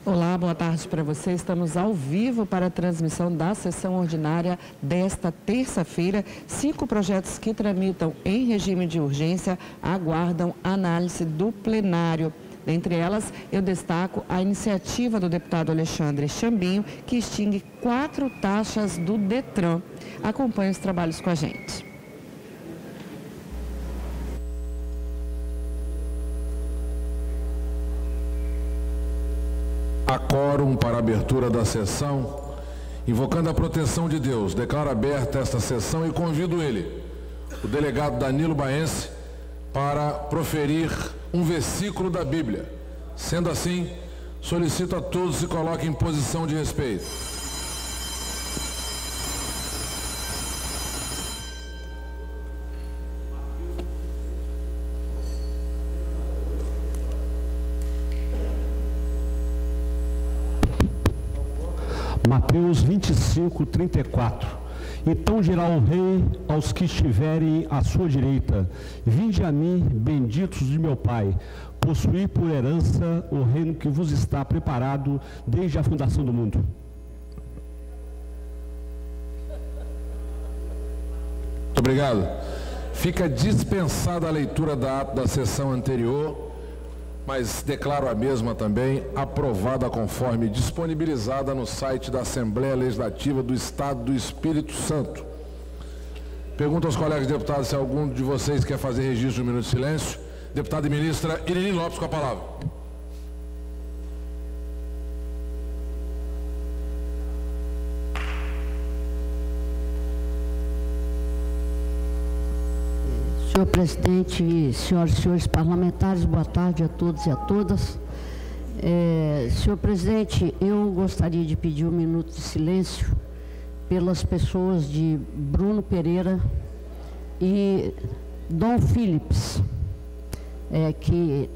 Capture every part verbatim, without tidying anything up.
Olá, boa tarde para você. Estamos ao vivo para a transmissão da sessão ordinária desta terça-feira. Cinco projetos que tramitam em regime de urgência aguardam análise do plenário. Dentre elas, eu destaco a iniciativa do deputado Alexandre Chambinho, que extingue quatro taxas do Detran. Acompanhe os trabalhos com a gente. Há quórum para a abertura da sessão. Invocando a proteção de Deus, declaro aberta esta sessão e convido ele, o delegado Danilo Baense, para proferir um versículo da Bíblia. Sendo assim, solicito a todos se coloquem em posição de respeito. Mateus vinte e cinco, trinta e quatro. Então dirá o rei aos que estiverem à sua direita: vinde a mim, benditos de meu Pai, possuí por herança o reino que vos está preparado desde a fundação do mundo. Muito obrigado. Fica dispensada a leitura da ata da sessão anterior, mas declaro a mesma também aprovada conforme disponibilizada no site da Assembleia Legislativa do Estado do Espírito Santo. Pergunto aos colegas deputados se algum de vocês quer fazer registro de um minuto de silêncio. Deputada e ministra Irini Lopes com a palavra. Senhor presidente, senhoras e senhores parlamentares, boa tarde a todos e a todas. É, senhor presidente, eu gostaria de pedir um minuto de silêncio pelas pessoas de Bruno Pereira e Dom Philips, é, que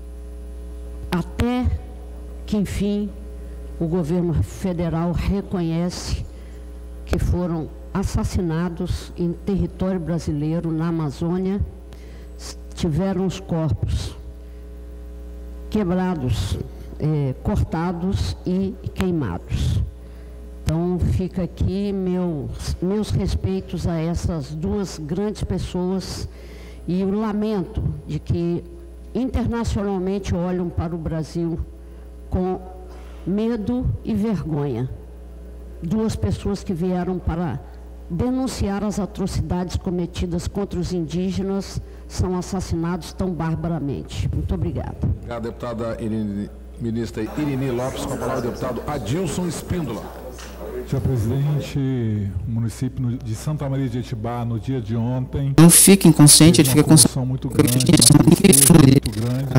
até que, enfim, o governo federal reconhece que foram assassinados em território brasileiro, na Amazônia, tiveram os corpos quebrados, eh, cortados e queimados. Então, fica aqui meus, meus respeitos a essas duas grandes pessoas e o lamento de que internacionalmente olham para o Brasil com medo e vergonha. Duas pessoas que vieram para denunciar as atrocidades cometidas contra os indígenas são assassinados tão barbaramente. Muito obrigada. Obrigado, deputada Irini, ministra Irini Lopes. Com a palavra, o deputado Adilson Espíndola. Senhor presidente, o município de Santa Maria de Etibá, no dia de ontem... Não fica inconsciente, ele fica consciente. Muito grande, muito grande.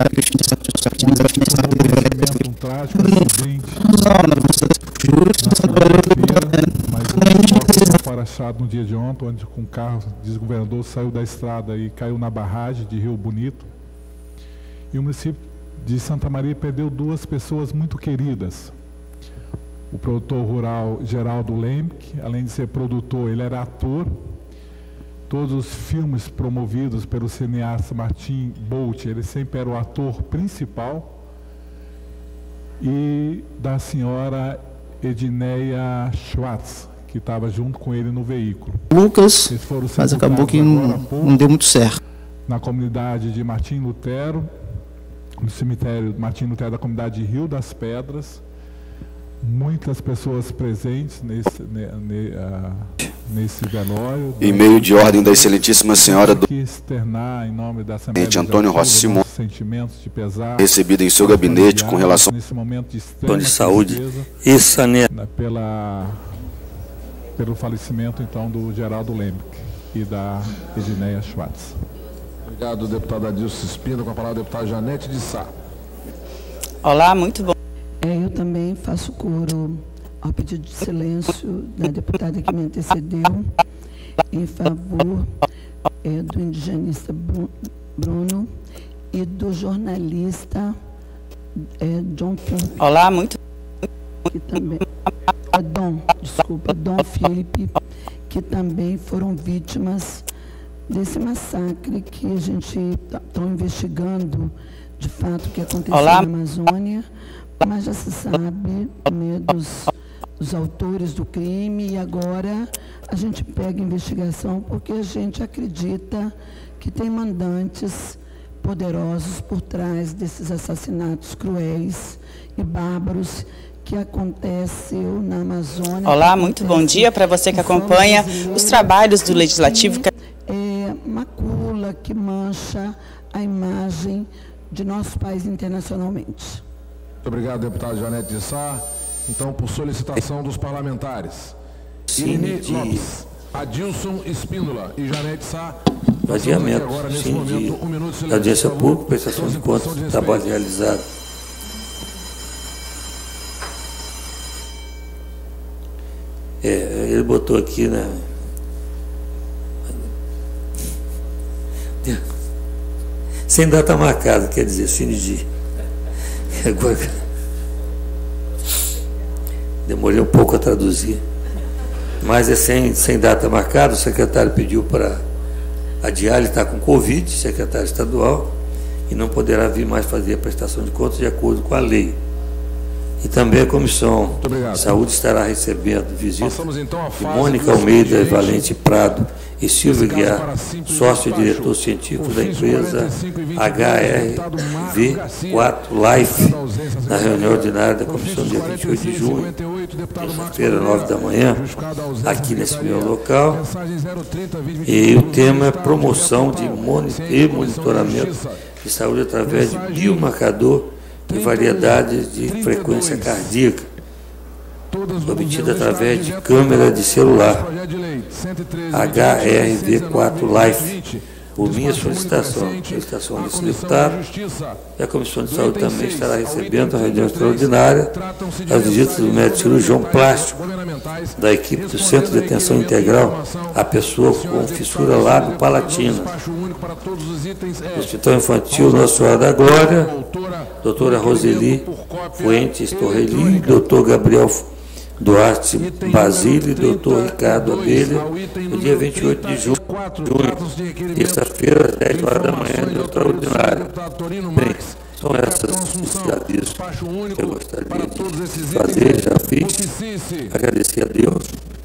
Um trágico acidente. Mas foi achado no dia de ontem, onde um carro desgovernador saiu da estrada e caiu na barragem de Rio Bonito. E o município de Santa Maria perdeu duas pessoas muito queridas. O produtor rural Geraldo Lemke, além de ser produtor, ele era ator. Todos os filmes promovidos pelo cineasta Martin Bolt, ele sempre era o ator principal. E da senhora Edneia Schwartz, que estava junto com ele no veículo. Lucas, mas acabou que não, não deu muito certo. Na comunidade de Martim Lutero, no cemitério Martim Lutero da comunidade de Rio das Pedras. Muitas pessoas presentes nesse, ne, ne, uh, nesse velório. Em meio de ordem da excelentíssima senhora do externar, em nome da Assembleia Antônio Rossi Simão, sentimentos de pesar, recebido em seu gabinete com relação nesse momento de, de saúde e saneamento, pela pelo falecimento então do Geraldo Lemke e da Edneia Schwartz. Obrigado, deputado Adilson Espíndola. Com a palavra, deputada Janete de Sá. Olá, muito bom. É, eu também faço coro ao pedido de silêncio da deputada que me antecedeu em favor é, do indigenista Bruno e do jornalista é, John Philippe. Olá, muito que também é Dom, desculpa, Dom Philippe, que também foram vítimas desse massacre que a gente está investigando de fato o que aconteceu Olá. na Amazônia, Mas já se sabe, né, dos, dos autores do crime, e agora a gente pega a investigação porque a gente acredita que tem mandantes poderosos por trás desses assassinatos cruéis e bárbaros que aconteceu na Amazônia. Olá, muito bom dia para você que acompanha os trabalhos do Legislativo. É macula que mancha a imagem de nosso país internacionalmente. Muito obrigado, deputado Janete de Sá. Então, por solicitação dos parlamentares, Irine Lopes, Adilson Espíndola e Janete Sá, adiamento, agora, nesse sim, momento, um minuto de silêncio, audiência pública, prestação de contas do trabalho realizado. É, ele botou aqui, né? Sem data marcada, quer dizer, fim de dia. Agora, demorei um pouco a traduzir. Mas é sem, sem data marcada, o secretário pediu para adiar, ele está com Covid, secretário estadual, e não poderá vir mais fazer a prestação de contas de acordo com a lei. E também a Comissão de Saúde estará recebendo visita então de Mônica Almeida, Valente Prado e Silvio Guiar, sócio-diretor científico da empresa H R V quatro Life, na reunião ordinária da Comissão dia vinte e oito de junho, terça-feira, nove da manhã, aqui nesse meu local. E o tema é promoção de e monitoramento de saúde através de biomarcador e variedades de frequência cardíaca, obtida através de câmera de celular, H R V quatro Life, por minha solicitação, solicitação desse deputado. E a Comissão de Saúde também estará recebendo a reunião extraordinária, as visitas do médico cirurgião plástico, da equipe do Centro de Atenção Integral, a pessoa com fissura lábio-palatina, Hospital Infantil Nossa Senhora da Glória, doutora Roseli Fuentes Torreli, doutor Gabriel Duarte Basile, doutor Ricardo Abelha, no dia vinte e oito de junho, terça-feira, às dez horas da manhã, no extraordinário. Bem, são essas esses avisos que eu gostaria de fazer, já fiz. Agradecer a Deus,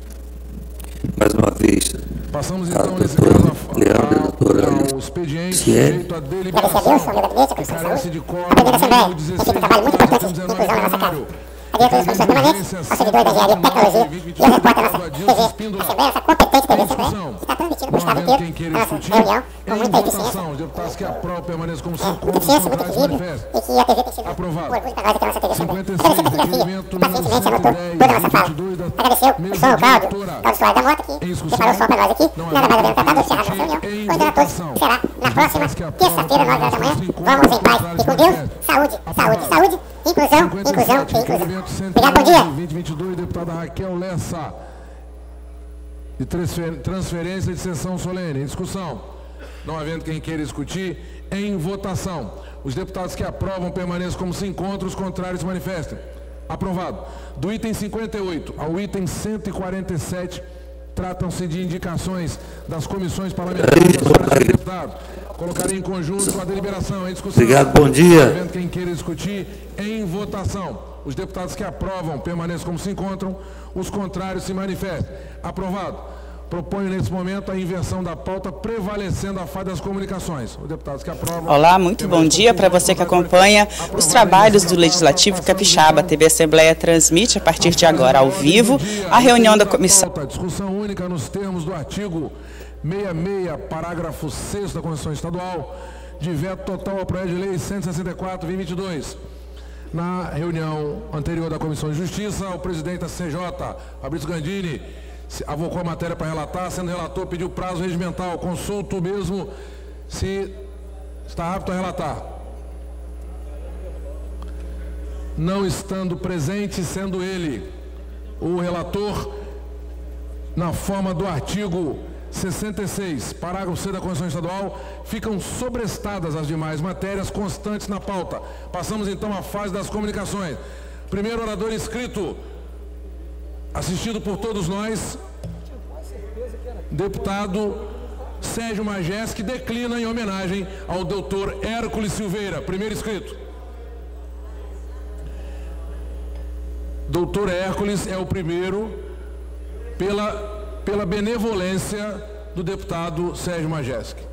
mais uma vez, a doutora Leandra, a doutora Ciene. Agradecer a Deus, ao meu gabinete, a Comissão de Saúde, a primeira Assembleia, tem feito um trabalho muito importante de inclusão na nossa casa. A diretora das comissões permanentes, ao servidor da Engenharia e Tecnologia e ao repórter da nossa T V, Assembleia, essa competente T V Assembleia, está transmitindo para o Estado inteiro a nossa reunião com muita eficiência, é, muita eficiência, muito equilíbrio, e que a T V tem sido um orgulho para nós aqui na nossa T V Assembleia. Agradecer a fotografia, que pacientemente anotou toda a nossa fala. Agradecer o som, o Cláudio, Cláudio Soares da Mota, que preparou o som para nós aqui, nada mais havendo tratado, encerrado nossa reunião, convidando a todos, será na próxima terça-feira, nove horas da manhã. Vamos em paz e com Deus, saúde, saúde, saúde, inclusão, inclusão e inclusão. Obrigado, bom dia. vinte e vinte e dois, deputada Raquel Lessa, de transferência de sessão solene. Em discussão. Não havendo quem queira discutir, em votação. Os deputados que aprovam permaneçam como se encontram, os contrários se manifestem. Aprovado. Do item cinquenta e oito ao item cento e quarenta e sete, tratam-se de indicações das comissões parlamentares dos deputados. Colocarei em conjunto com a deliberação. Em discussão. Obrigado, bom dia. Não havendo quem queira discutir, em votação. Os deputados que aprovam permaneçam como se encontram, os contrários se manifestem. Aprovado. Proponho nesse momento a inversão da pauta, prevalecendo a fase das comunicações. Os deputados que aprovam... Olá, muito bom dia para você que acompanha os trabalhos do Legislativo Capixaba. A T V Assembleia transmite a partir de agora ao vivo a reunião da comissão. Discussão única nos termos do artigo sessenta e seis, parágrafo sexto da Constituição Estadual, de veto total ao projeto de lei cento e sessenta e quatro, vinte e dois. Na reunião anterior da Comissão de Justiça, o presidente da C J, Fabrício Gandini, avocou a matéria para relatar, sendo relator, pediu prazo regimental. Consulto mesmo se está apto a relatar. Não estando presente, sendo ele o relator, na forma do artigo sessenta e seis, parágrafo C da Constituição Estadual, ficam sobrestadas as demais matérias constantes na pauta. Passamos então à fase das comunicações. Primeiro orador inscrito, assistido por todos nós, deputado Sérgio Magés, que declina em homenagem ao doutor Hércules Silveira. Primeiro inscrito. Doutor Hércules é o primeiro pela, pela benevolência do deputado Sérgio Majeski.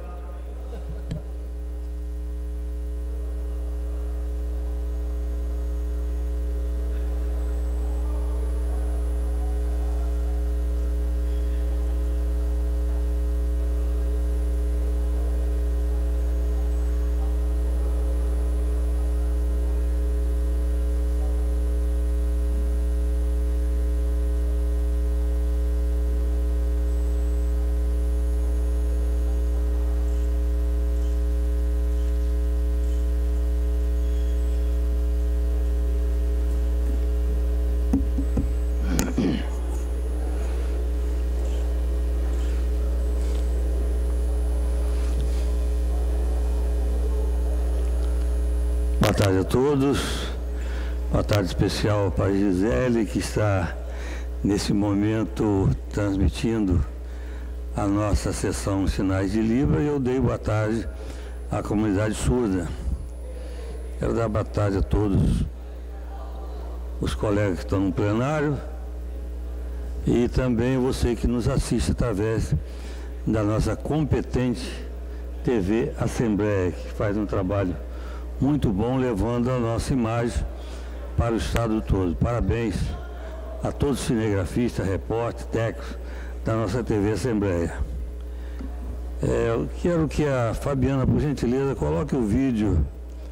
Boa tarde a todos. Boa tarde especial para a Gisele, que está nesse momento transmitindo a nossa sessão Sinais de Libra, e eu dei boa tarde à comunidade surda. Quero dar boa tarde a todos os colegas que estão no plenário e também você que nos assiste através da nossa competente T V Assembleia, que faz um trabalho muito bom, levando a nossa imagem para o estado todo. Parabéns a todos os cinegrafistas, repórteres, técnicos da nossa T V Assembleia. É, eu quero que a Fabiana, por gentileza, coloque o vídeo.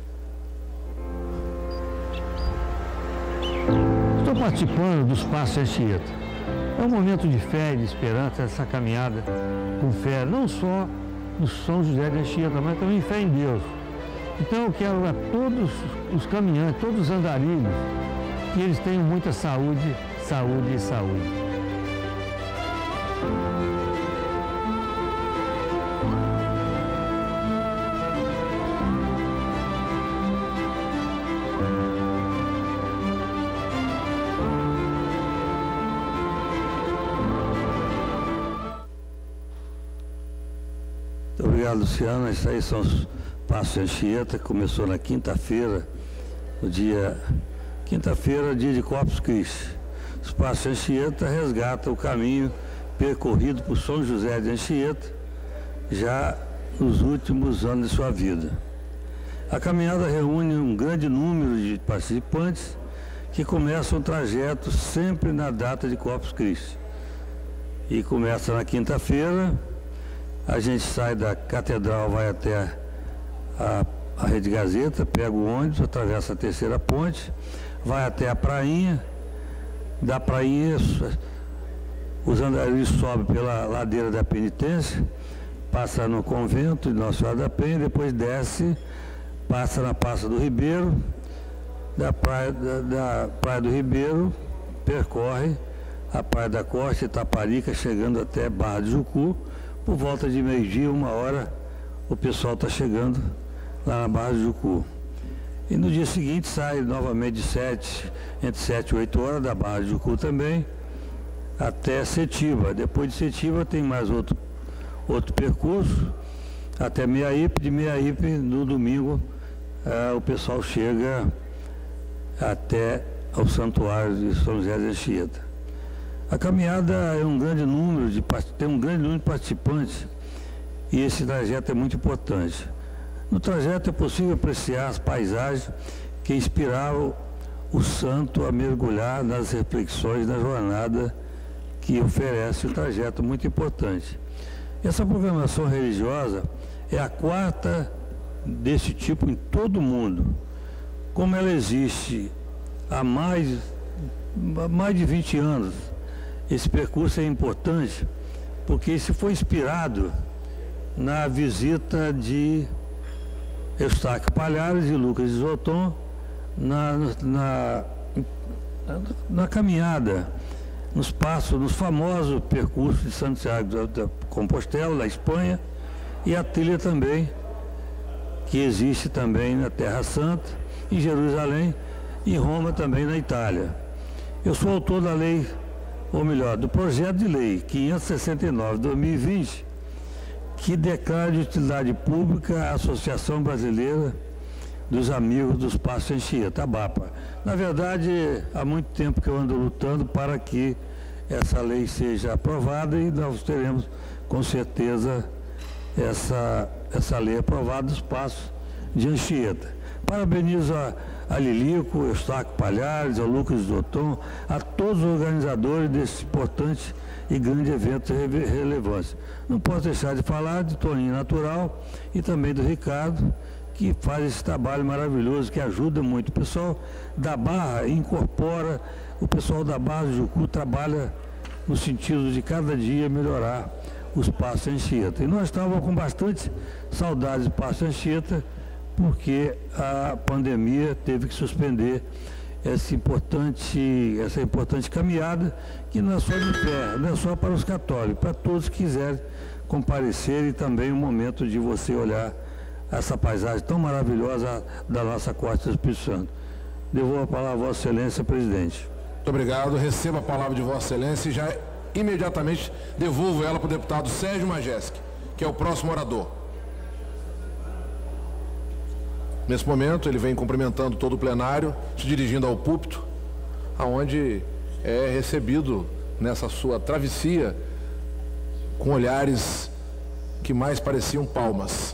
Estou participando dos Passos Anchieta. É um momento de fé e de esperança, essa caminhada com fé, não só no São José de Anchieta, mas também fé em Deus. Então eu quero a todos os caminhantes, todos os andarilhos, que eles tenham muita saúde, saúde e saúde. Muito obrigado, Luciana. Isso aí são os Passos Anchieta, que começou na quinta-feira, no dia... Quinta-feira, dia de Corpus Christi. Os Passos Anchieta resgatam o caminho percorrido por São José de Anchieta, já nos últimos anos de sua vida. A caminhada reúne um grande número de participantes que começam o trajeto sempre na data de Corpus Christi. E começa na quinta-feira, a gente sai da Catedral, vai até a, a Rede Gazeta, pega o ônibus, atravessa a terceira ponte, vai até a prainha, da prainha os andarilhos sobem pela ladeira da Penitência, passa no convento de Nossa Senhora da Penha, depois desce, passa na Praça do Ribeiro, da praia, da, da praia do Ribeiro, percorre a Praia da Costa, Itaparica, chegando até Barra de Jucu. Por volta de meio-dia, uma hora, o pessoal está chegando lá na Barra de Jucu. E no dia seguinte sai novamente de sete, entre sete e oito horas da Barra de Jucu também, até Setiba. Depois de Setiba tem mais outro, outro percurso, até Meiaípe. De Meiaípe, no domingo, eh, o pessoal chega até ao Santuário de São José de Anchieta. A caminhada é um grande número de, tem um grande número de participantes e esse trajeto é muito importante. No trajeto é possível apreciar as paisagens que inspiraram o santo a mergulhar nas reflexões da jornada que oferece o trajeto muito importante. Essa programação religiosa é a quarta desse tipo em todo o mundo. Como ela existe há mais, há mais de vinte anos, esse percurso é importante porque isso foi inspirado na visita de Eustáquio Palhares e Lucas de Zoton na, na, na caminhada, nos passos, nos famosos percursos de Santiago de Compostela, na Espanha, e a trilha também, que existe também na Terra Santa, em Jerusalém, e em Roma também, na Itália. Eu sou autor da lei, ou melhor, do projeto de lei quinhentos e sessenta e nove de dois mil e vinte, que declara de utilidade pública a Associação Brasileira dos amigos do Espaço Anchieta, ABAPA. Na verdade, há muito tempo que eu ando lutando para que essa lei seja aprovada e nós teremos, com certeza, essa, essa lei aprovada do Espaço de Anchieta. Parabenizo a, a Lilico, ao Eustáquio Palhares, ao Lucas Dotton, a todos os organizadores desse importante e grande evento de relevância. Não posso deixar de falar de Toninho Natural e também do Ricardo, que faz esse trabalho maravilhoso, que ajuda muito. O pessoal da Barra incorpora, o pessoal da Barra do Jucu trabalha no sentido de cada dia melhorar o Espaço Anchieta. E nós estávamos com bastante saudade do Espaço Anchieta, porque a pandemia teve que suspender essa importante, essa importante caminhada, que não é só de fé, não é só para os católicos, para todos que quiserem comparecer, e também o momento de você olhar essa paisagem tão maravilhosa da nossa Costa do Espírito Santo. Devolvo a palavra a Vossa Excelência, presidente. Muito obrigado. Receba a palavra de Vossa Excelência e já imediatamente devolvo ela para o deputado Sérgio Majeski, que é o próximo orador. Nesse momento, ele vem cumprimentando todo o plenário, se dirigindo ao púlpito, aonde é recebido nessa sua travessia com olhares que mais pareciam palmas.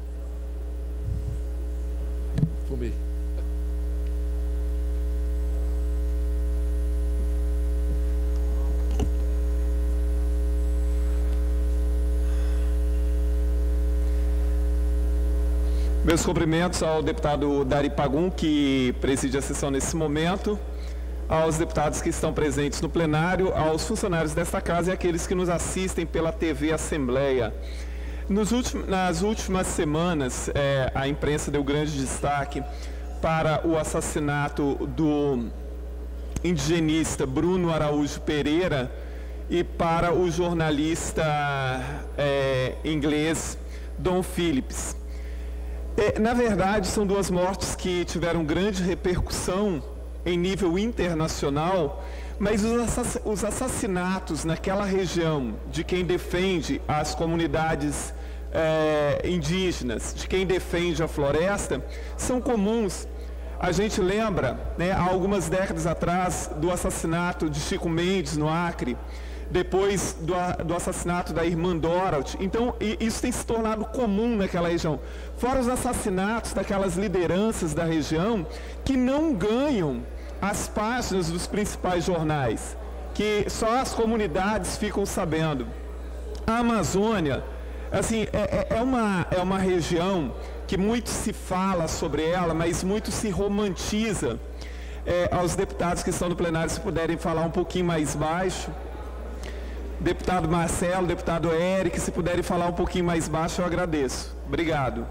Fumei. Meus cumprimentos ao deputado Dari Pagum, que preside a sessão nesse momento, aos deputados que estão presentes no plenário, aos funcionários desta casa e àqueles que nos assistem pela T V Assembleia. Nos últimos, nas últimas semanas, é, a imprensa deu grande destaque para o assassinato do indigenista Bruno Araújo Pereira e para o jornalista é, inglês Dom Phillips. É, na verdade, são duas mortes que tiveram grande repercussão em nível internacional, mas os assassinatos naquela região de quem defende as comunidades é, indígenas, de quem defende a floresta, são comuns. A gente lembra, né, há algumas décadas atrás, do assassinato de Chico Mendes no Acre, depois do, do assassinato da irmã Dorothy. Então, isso tem se tornado comum naquela região. Fora os assassinatos daquelas lideranças da região que não ganham as páginas dos principais jornais, que só as comunidades ficam sabendo. A Amazônia, assim, é, é, uma, é uma região que muito se fala sobre ela, mas muito se romantiza. É, aos deputados que estão no plenário, se puderem falar um pouquinho mais baixo. Deputado Marcelo, deputado Eric, se puderem falar um pouquinho mais baixo, eu agradeço. Obrigado.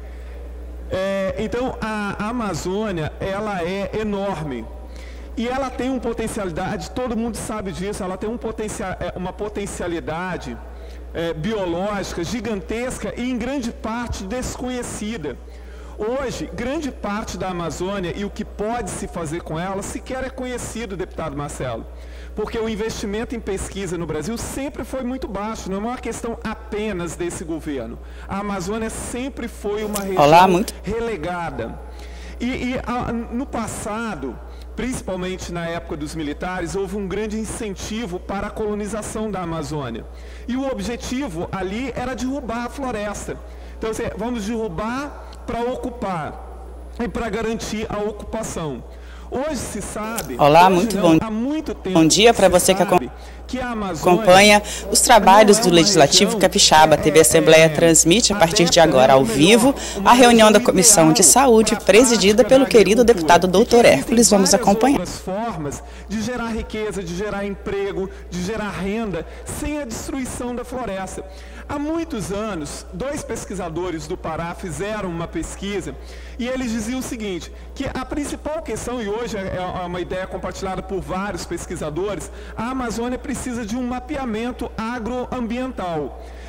É, então, a, a Amazônia, ela é enorme. E ela tem uma potencialidade, todo mundo sabe disso, ela tem um potencial, uma potencialidade é, biológica gigantesca e em grande parte desconhecida. Hoje, grande parte da Amazônia e o que pode se fazer com ela sequer é conhecido, deputado Marcelo. Porque o investimento em pesquisa no Brasil sempre foi muito baixo, não é uma questão apenas desse governo. A Amazônia sempre foi uma região Olá, muito... relegada. E, e a, no passado, principalmente na época dos militares, houve um grande incentivo para a colonização da Amazônia. E o objetivo ali era derrubar a floresta. Então, assim, vamos derrubar para ocupar e para garantir a ocupação. Hoje se sabe... Olá, muito não, bom, há muito tempo bom dia para você que acompanha os trabalhos do Legislativo Capixaba. A T V Assembleia transmite a partir de agora ao vivo a reunião da Comissão de Saúde, presidida pelo querido deputado doutor Hércules. Vamos acompanhar. Formas de gerar riqueza, de gerar emprego, de gerar renda, sem a destruição da floresta. Há muitos anos, dois pesquisadores do Pará fizeram uma pesquisa e eles diziam o seguinte, que a principal questão, e hoje é uma ideia compartilhada por vários pesquisadores, a Amazônia precisa de um mapeamento agroambiental,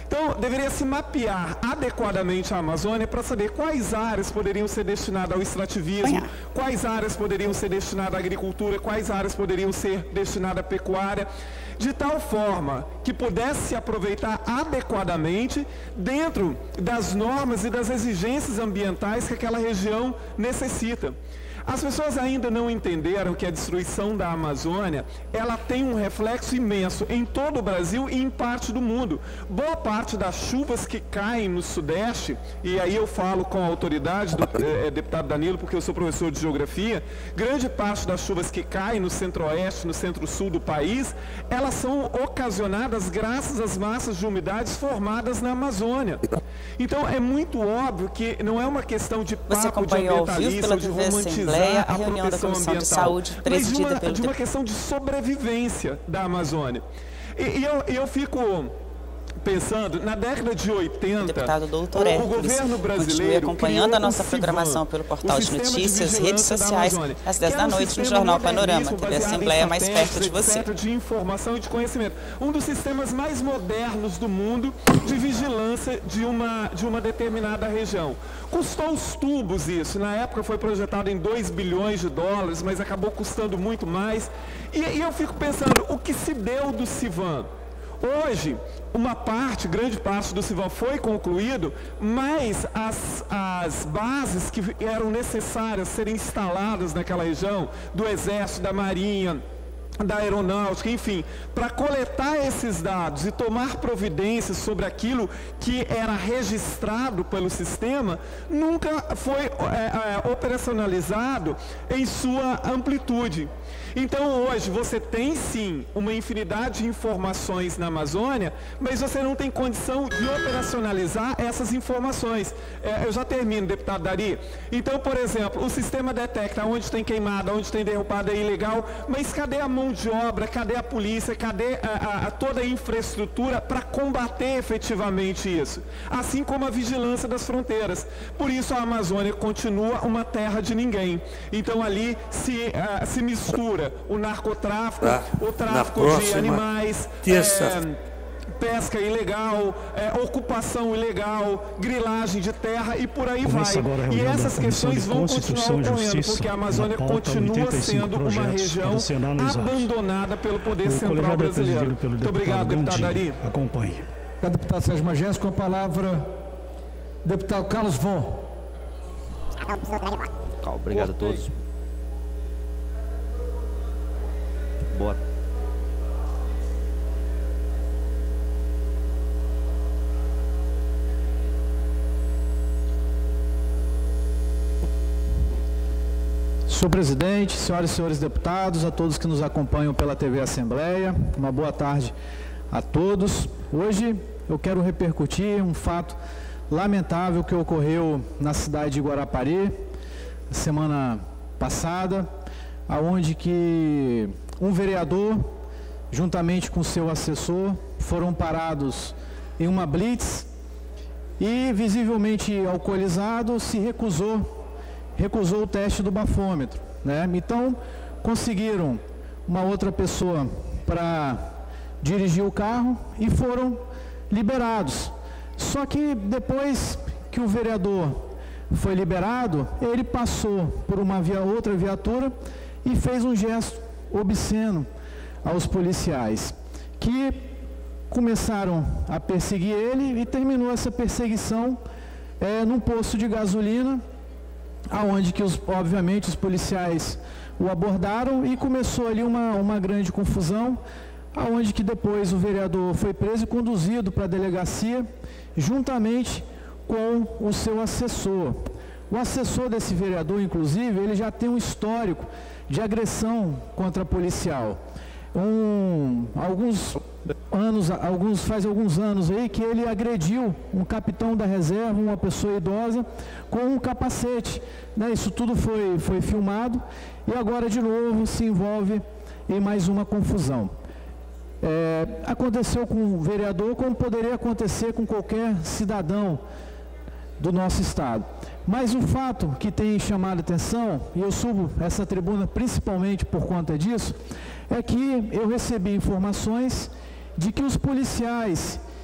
Então, deveria se mapear adequadamente a Amazônia para saber quais áreas poderiam ser destinadas ao extrativismo, quais áreas poderiam ser destinadas à agricultura, quais áreas poderiam ser destinadas à pecuária, de tal forma que pudesse se aproveitar adequadamente dentro das normas e das exigências ambientais que aquela região necessita. As pessoas ainda não entenderam que a destruição da Amazônia, ela tem um reflexo imenso em todo o Brasil e em parte do mundo. Boa parte das chuvas que caem no Sudeste, e aí eu falo com a autoridade do eh, deputado Danilo, porque eu sou professor de geografia, grande parte das chuvas que caem no Centro-Oeste, no Centro-Sul do país, elas são ocasionadas graças às massas de umidades formadas na Amazônia. Então é muito óbvio que não é uma questão de papo de ambientalista ou de romantizar a reunião da Comissão de Saúde, presidida mas de uma, de uma questão de sobrevivência da Amazônia. E, e eu, eu fico pensando, na década de oitenta, deputado doutor o, o governo brasileiro continue acompanhando a nossa programação pelo portal de notícias, de redes sociais, às dez da noite no Jornal Panorama, T V Assembleia mais perto de você. De informação e de conhecimento. Um dos sistemas mais modernos do mundo de vigilância de uma, de uma determinada região. Custou os tubos isso, na época foi projetado em dois bilhões de dólares, mas acabou custando muito mais. E, e eu fico pensando, o que se deu do CIVAM? Hoje, uma parte, grande parte do CIVAM foi concluído, mas as, as bases que eram necessárias serem instaladas naquela região, do Exército, da Marinha, da Aeronáutica, enfim, para coletar esses dados e tomar providências sobre aquilo que era registrado pelo sistema, nunca foi é, é, operacionalizado em sua amplitude. Então, hoje, você tem, sim, uma infinidade de informações na Amazônia, mas você não tem condição de operacionalizar essas informações. É, eu já termino, deputado Dari. Então, por exemplo, o sistema detecta onde tem queimada, onde tem derrubada, é ilegal, mas cadê a mão de obra, cadê a polícia, cadê a, a, a toda a infraestrutura para combater efetivamente isso? Assim como a vigilância das fronteiras. Por isso, a Amazônia continua uma terra de ninguém. Então, ali se, uh, se mistura o narcotráfico, pra, o tráfico de animais, é, pesca ilegal, é, ocupação ilegal, grilagem de terra e por aí Começa vai. E essas questões vão continuar ocorrendo, porque a Amazônia continua sendo uma região abandonada pelo poder central brasileiro. Muito obrigado, deputado Dari. Acompanhe. O deputado Sérgio Magés, com a palavra, deputado Carlos Von. Obrigado a todos. Boa. Senhor presidente, senhoras e senhores deputados, a todos que nos acompanham pela T V Assembleia, uma boa tarde a todos. Hoje eu quero repercutir um fato lamentável que ocorreu na cidade de Guarapari, semana passada, aonde que um vereador, juntamente com seu assessor, foram parados em uma blitz e, visivelmente alcoolizado, se recusou, recusou o teste do bafômetro, né? Então, conseguiram uma outra pessoa para dirigir o carro e foram liberados. Só que depois que o vereador foi liberado, ele passou por uma via, outra viatura e fez um gesto obsceno aos policiais, que começaram a perseguir ele e terminou essa perseguição é, num posto de gasolina, aonde que, os, obviamente, os policiais o abordaram e começou ali uma, uma grande confusão, aonde que depois o vereador foi preso e conduzido para a delegacia, juntamente com o seu assessor. O assessor desse vereador, inclusive, ele já tem um histórico de agressão contra policial. Um, alguns anos, alguns, faz alguns anos aí que ele agrediu um capitão da reserva, uma pessoa idosa, com um capacete, né? Isso tudo foi, foi filmado e agora de novo se envolve em mais uma confusão. É, aconteceu com o vereador como poderia acontecer com qualquer cidadão do nosso estado. Mas o fato que tem chamado a atenção, e eu subo essa tribuna principalmente por conta disso, é que eu recebi informações de que os policiais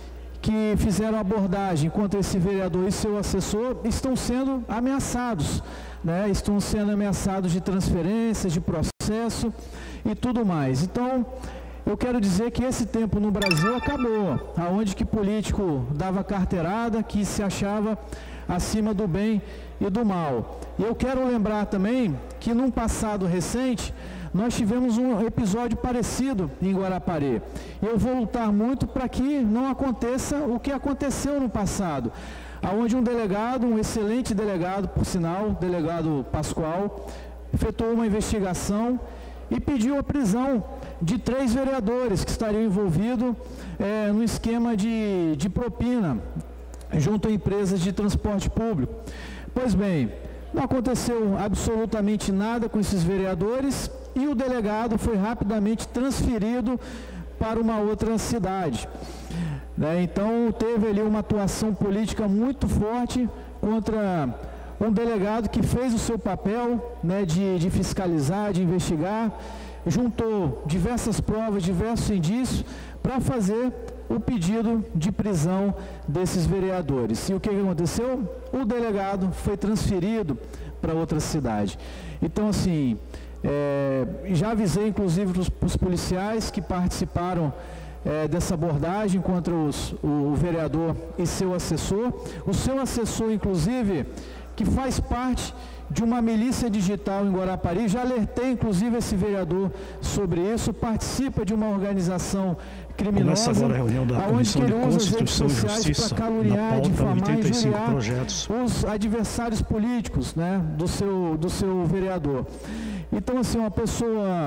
que fizeram abordagem contra esse vereador e seu assessor estão sendo ameaçados, né? Estão sendo ameaçados de transferências, de processo e tudo mais. Então, eu quero dizer que esse tempo no Brasil acabou, aonde que político dava carteirada, que se achava acima do bem e do mal. E eu quero lembrar também que num passado recente, nós tivemos um episódio parecido em Guarapari. Eu vou lutar muito para que não aconteça o que aconteceu no passado, onde um delegado, um excelente delegado, por sinal, o delegado Pascoal, efetuou uma investigação e pediu a prisão de três vereadores que estariam envolvidos é, no esquema de, de propina junto a empresas de transporte público. Pois bem, não aconteceu absolutamente nada com esses vereadores e o delegado foi rapidamente transferido para uma outra cidade. Né? Então, teve ali uma atuação política muito forte contra um delegado que fez o seu papel, né, de, de fiscalizar, de investigar, juntou diversas provas, diversos indícios para fazer o pedido de prisão desses vereadores. E o que aconteceu? O delegado foi transferido para outra cidade. Então, assim, é, já avisei, inclusive, para os policiais que participaram é, dessa abordagem contra os, o, o vereador e seu assessor. O seu assessor, inclusive, que faz parte de uma milícia digital em Guarapari, já alertei, inclusive, esse vereador sobre isso, participa de uma organização criminosa, onde ele usa as redes sociais para caluniar, difamar e injuriar os adversários políticos, né, do seu, do seu vereador. Então, assim, uma pessoa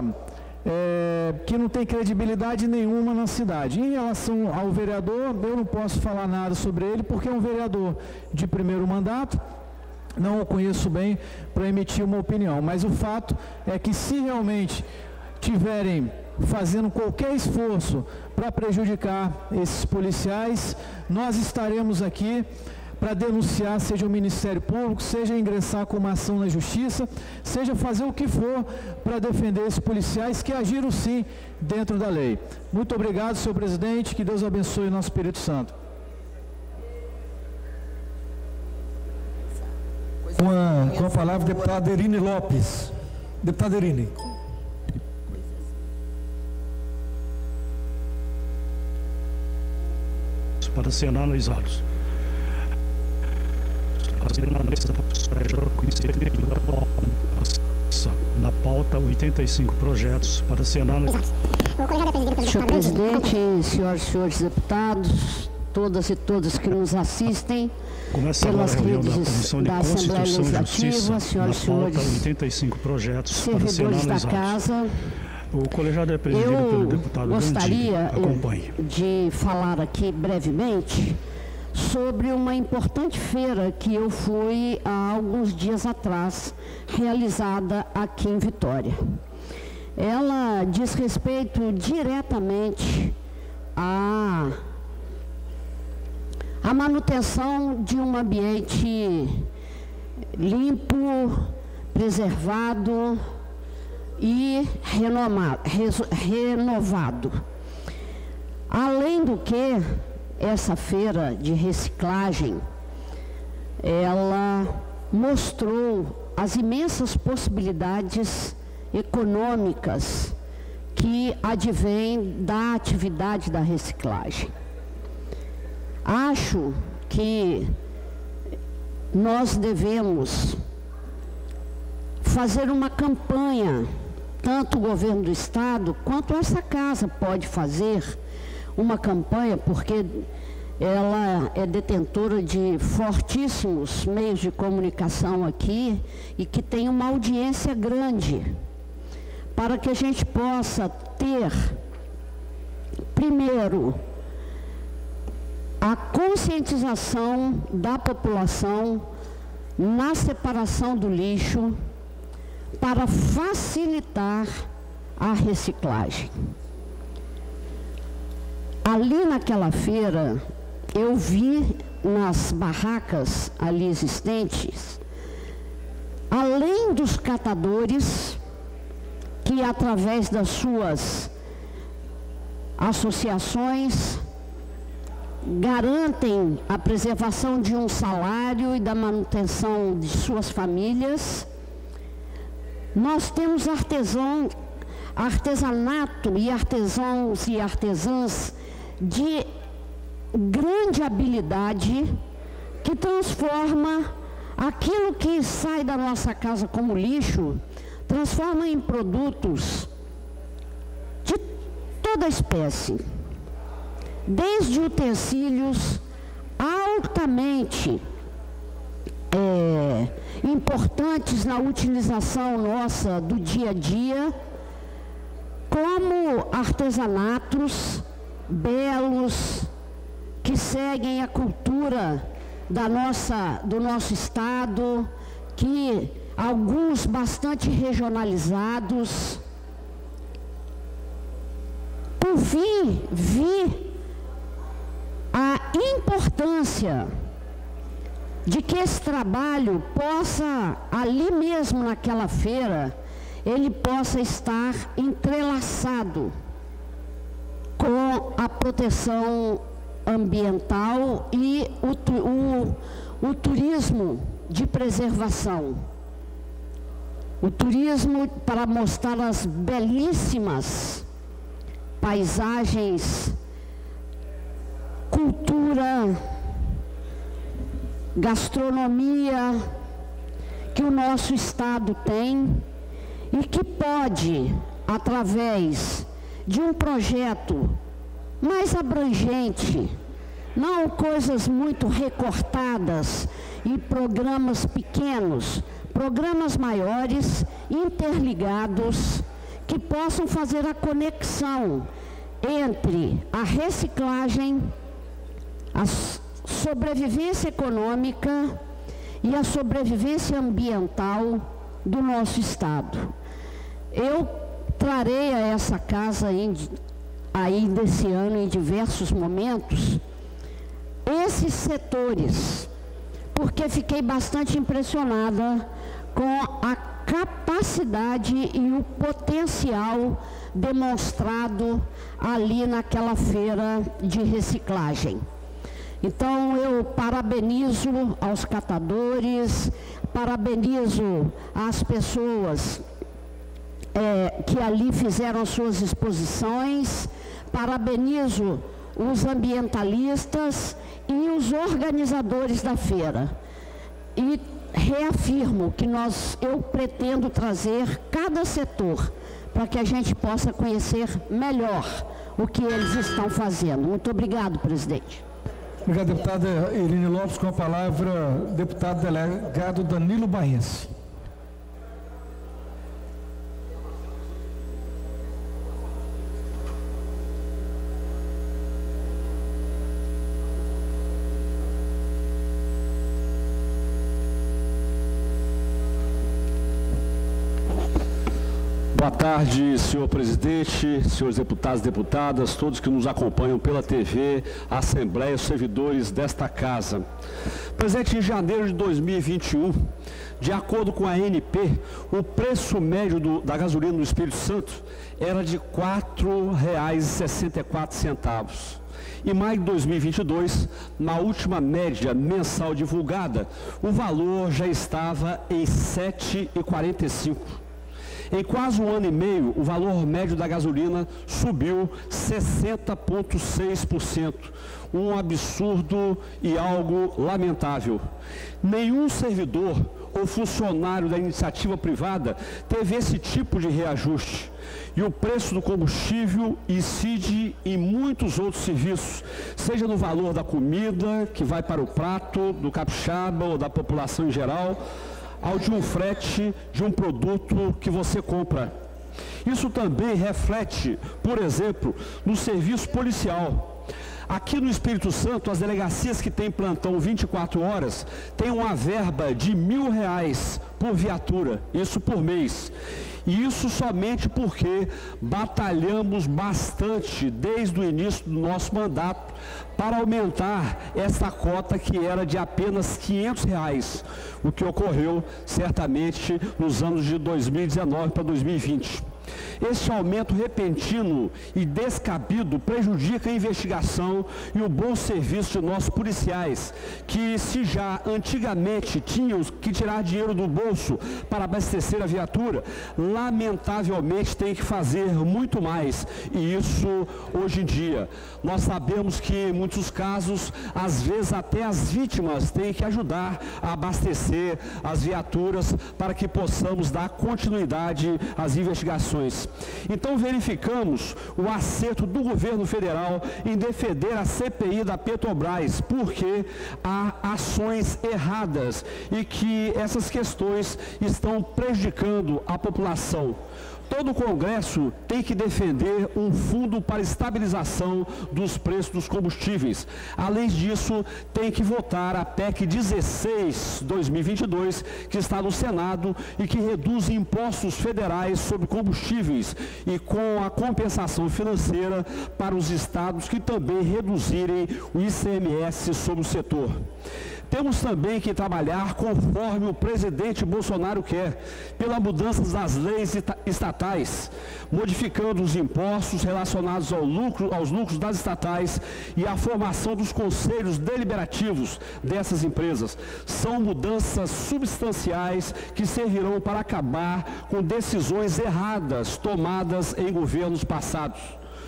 é, que não tem credibilidade nenhuma na cidade. Em relação ao vereador, eu não posso falar nada sobre ele, porque é um vereador de primeiro mandato, não o conheço bem para emitir uma opinião, mas o fato é que se realmente tiverem fazendo qualquer esforço para prejudicar esses policiais, nós estaremos aqui para denunciar, seja o Ministério Público, seja ingressar com uma ação na Justiça, seja fazer o que for para defender esses policiais que agiram sim dentro da lei. Muito obrigado, senhor presidente, que Deus abençoe o nosso Espírito Santo. Com a, com a palavra, o deputado Erine Lopes. Deputado Erine. Para ser analisados. Na pauta, oitenta e cinco projetos para ser analisados. Senhor presidente, senhoras e senhores deputados, todas e todos que nos assistem, começa pelas agora a reunião da redes Comissão de da Assembleia Constituição e Justiça, Legislativa, senhoras e na pauta, senhores oitenta e cinco projetos para ser servidores da analisados. casa, O colegiado é presidido pelo eu deputado gostaria Gandir. Acompanhe. de falar aqui brevemente sobre uma importante feira que eu fui há alguns dias atrás, realizada aqui em Vitória. Ela diz respeito diretamente à, à manutenção de um ambiente limpo, preservado e renoma, res, renovado. Além do que, essa feira de reciclagem, ela mostrou as imensas possibilidades econômicas que advêm da atividade da reciclagem. Acho que nós devemos fazer uma campanha, tanto o governo do estado quanto essa casa pode fazer uma campanha, porque ela é detentora de fortíssimos meios de comunicação aqui e que tem uma audiência grande, para que a gente possa ter, primeiro, a conscientização da população na separação do lixo para facilitar a reciclagem. Ali naquela feira, eu vi nas barracas ali existentes, além dos catadores, que através das suas associações garantem a preservação de um salário e da manutenção de suas famílias. Nós temos artesão, artesanato e artesãos e artesãs de grande habilidade que transforma aquilo que sai da nossa casa como lixo, transforma em produtos de toda espécie, desde utensílios altamente é, importantes na utilização nossa do dia a dia, como artesanatos belos que seguem a cultura da nossa, do nosso estado, que alguns bastante regionalizados. Por fim, vi a importância de que esse trabalho possa, ali mesmo naquela feira, ele possa estar entrelaçado com a proteção ambiental e o, o, o turismo de preservação. O turismo para mostrar as belíssimas paisagens, cultura, gastronomia que o nosso estado tem e que pode, através de um projeto mais abrangente, não coisas muito recortadas e programas pequenos, programas maiores, interligados, que possam fazer a conexão entre a reciclagem, a sobrevivência econômica e a sobrevivência ambiental do nosso estado. Eu trarei a essa casa aí desse ano, em diversos momentos, esses setores, porque fiquei bastante impressionada com a capacidade e o potencial demonstrado ali naquela feira de reciclagem. Então, eu parabenizo aos catadores, parabenizo as pessoas é, que ali fizeram suas exposições, parabenizo os ambientalistas e os organizadores da feira. E reafirmo que nós, eu pretendo trazer cada setor para que a gente possa conhecer melhor o que eles estão fazendo. Muito obrigado, presidente. Obrigado, deputada Irine Lopes. Com a palavra, deputado delegado Danilo Baense. Boa tarde, senhor presidente, senhores deputados e deputadas, todos que nos acompanham pela T V, a Assembleia, os servidores desta casa. Presente em janeiro de dois mil e vinte e um, de acordo com a A N P, o preço médio do, da gasolina no Espírito Santo era de quatro reais e sessenta e quatro centavos. Em maio de dois mil e vinte e dois, na última média mensal divulgada, o valor já estava em sete reais e quarenta e cinco centavos. Em quase um ano e meio, o valor médio da gasolina subiu sessenta vírgula seis por cento, um absurdo e algo lamentável. Nenhum servidor ou funcionário da iniciativa privada teve esse tipo de reajuste. E o preço do combustível incide em muitos outros serviços, seja no valor da comida que vai para o prato do capixaba ou da população em geral, ao de um frete de um produto que você compra. Isso também reflete, por exemplo, no serviço policial. Aqui no Espírito Santo, as delegacias que têm plantão vinte e quatro horas têm uma verba de mil reais por viatura, isso por mês. E isso somente porque batalhamos bastante desde o início do nosso mandato para aumentar essa cota que era de apenas quinhentos reais, o que ocorreu certamente nos anos de dois mil e dezenove para dois mil e vinte. Este aumento repentino e descabido prejudica a investigação e o bom serviço de nossos policiais, que se já antigamente tinham que tirar dinheiro do bolso para abastecer a viatura, lamentavelmente tem que fazer muito mais, e isso hoje em dia. Nós sabemos que em muitos casos, às vezes até as vítimas têm que ajudar a abastecer as viaturas para que possamos dar continuidade às investigações. Então verificamos o acerto do governo federal em defender a C P I da Petrobras, porque há ações erradas e que essas questões estão prejudicando a população. Todo o Congresso tem que defender um fundo para estabilização dos preços dos combustíveis. Além disso, tem que votar a P E C dezesseis, dois mil e vinte e dois, que está no Senado e que reduz impostos federais sobre combustíveis e com a compensação financeira para os estados que também reduzirem o I C M S sobre o setor. Temos também que trabalhar conforme o presidente Bolsonaro quer, pela mudança das leis estatais, modificando os impostos relacionados ao lucro, aos lucros das estatais e a formação dos conselhos deliberativos dessas empresas. São mudanças substanciais que servirão para acabar com decisões erradas tomadas em governos passados.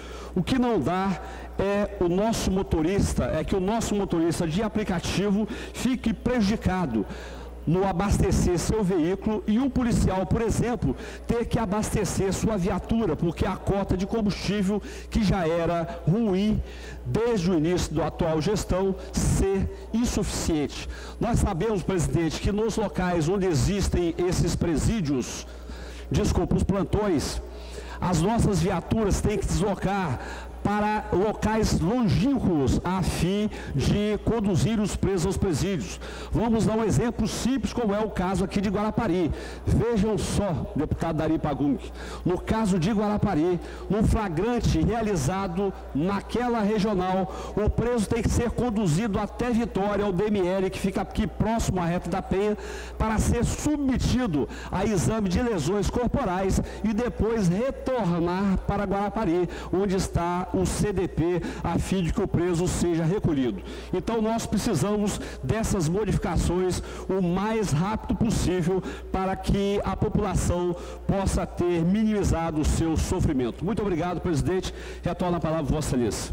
O que não dá é o nosso motorista, é que o nosso motorista de aplicativo fique prejudicado no abastecer seu veículo e um policial, por exemplo, ter que abastecer sua viatura, porque a cota de combustível, que já era ruim desde o início da atual gestão, ser insuficiente. Nós sabemos, presidente, que nos locais onde existem esses presídios, desculpa, os plantões, as nossas viaturas têm que deslocar para locais longínquos a fim de conduzir os presos aos presídios. Vamos dar um exemplo simples, como é o caso aqui de Guarapari. Vejam só, deputado Dari Pagum, no caso de Guarapari, num flagrante realizado naquela regional, o preso tem que ser conduzido até Vitória, ao D M L, que fica aqui próximo à reta da Penha, para ser submetido a exame de lesões corporais e depois retornar para Guarapari, onde está o C D P, a fim de que o preso seja recolhido. Então nós precisamos dessas modificações o mais rápido possível para que a população possa ter minimizado o seu sofrimento. Muito obrigado, presidente. Retorno a palavra a Vossa Excelência.